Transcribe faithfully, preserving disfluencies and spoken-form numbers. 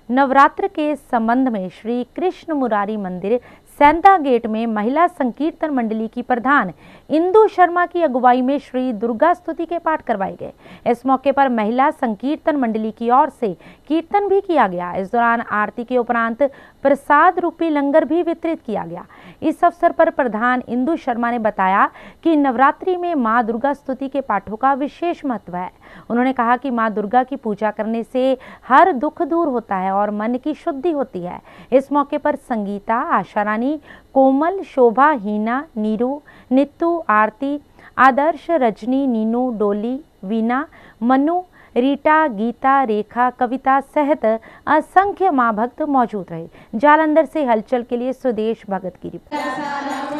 नवरात्र के संबंध में श्री कृष्ण मुरारी मंदिर सेंधा गेट में महिला संकीर्तन मंडली की प्रधान इंदु शर्मा की अगुवाई में श्री दुर्गा स्तुति के पाठ करवाए गए। इस मौके पर महिला संकीर्तन मंडली की ओर से कीर्तन भी किया गया। इस दौरान आरती के उपरांत प्रसाद रूपी लंगर भी वितरित किया गया। इस अवसर पर प्रधान इंदु शर्मा ने बताया कि नवरात्रि में मां दुर्गा स्तुति के पाठों का विशेष महत्व है। उन्होंने कहा कि मां दुर्गा की पूजा करने से हर दुख दूर होता है और मन की शुद्धि होती है। इस मौके पर संगीता, आशा रानी, कोमल, शोभा, हीना, नीरू, नित्तू, आरती, आदर्श, रजनी, नीनू, डोली, वीना, मनु, रीटा, गीता, रेखा, कविता सहित असंख्य मां भक्त मौजूद रहे। जालंधर से हलचल के लिए सुदेश भगत की रिपोर्ट।